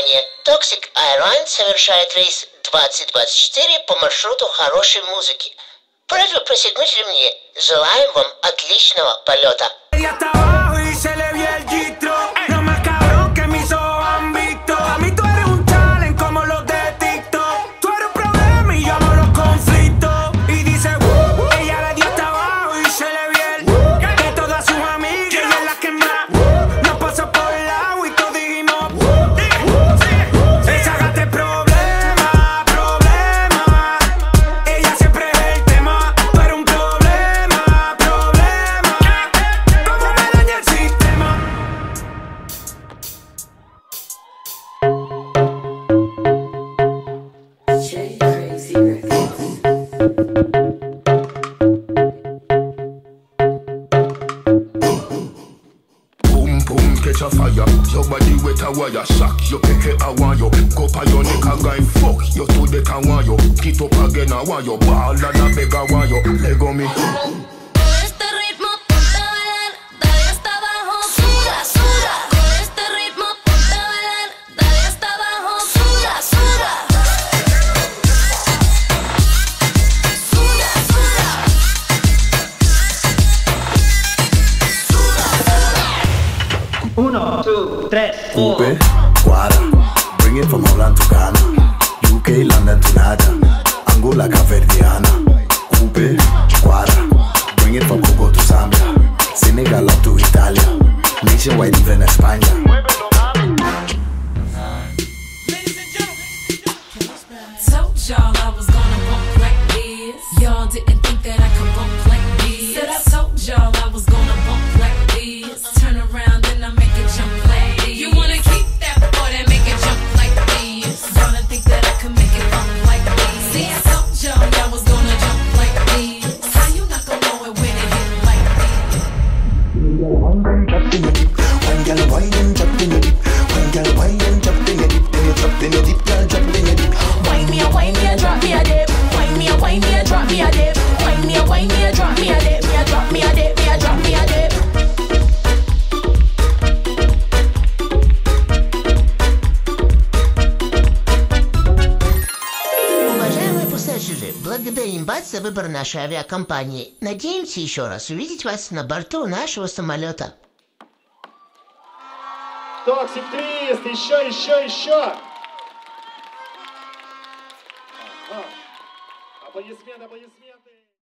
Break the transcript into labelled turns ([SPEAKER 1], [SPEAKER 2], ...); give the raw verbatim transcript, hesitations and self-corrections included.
[SPEAKER 1] Внимание! Toxic Airlines совершает рейс двадцать двадцать четыре по маршруту хорошей музыки. Просьба присягнуть ремни. Желаем вам отличного полета.
[SPEAKER 2] Catch a fire, your body wet a wire. Shock, you pick it, I want you. Go pa your neck, a guy fuck you to the can want you. Get up again, I want you. Ball and a beg, I want you. Leg on me.
[SPEAKER 3] Uno, two, tres, four.
[SPEAKER 4] Coupe, Guara, bring it from Holland to Ghana, U K, London to Nada, Angola, Caverdiana. Coupe, Guara, bring it from Congo to Zambia, Senegal up to Italia, nationwide even España.
[SPEAKER 5] Told y'all I was gonna bump like this. Y'all didn't think that I could bump like this. Said I told y'all I was gonna bump like this. Turn around and I make it jump like this. You wanna keep that boy that make it jump like this. Wanna think that I could make it bump like this. See, I told y'all I was gonna jump like this. How you not gonna know it when it hit like this?
[SPEAKER 6] One girl wine and drop in the deep. One girl wine and drop in the deep. Then you drop in the deep, girl drop in the deep.
[SPEAKER 7] Wine me a wine me a drop me a dip. Wine me a wine me a drop me a dip. Wine me a wine me a drop me a dip. Me a drop me a dip. Me a drop me a dip.
[SPEAKER 1] Уважаемые пассажиры, благодарим вас за выбор нашей авиакомпании. Надеемся еще раз увидеть вас на борту нашего самолета.
[SPEAKER 8] Toxic Twist, еще, еще, еще. Ага. Аплодисменты, аплодисменты.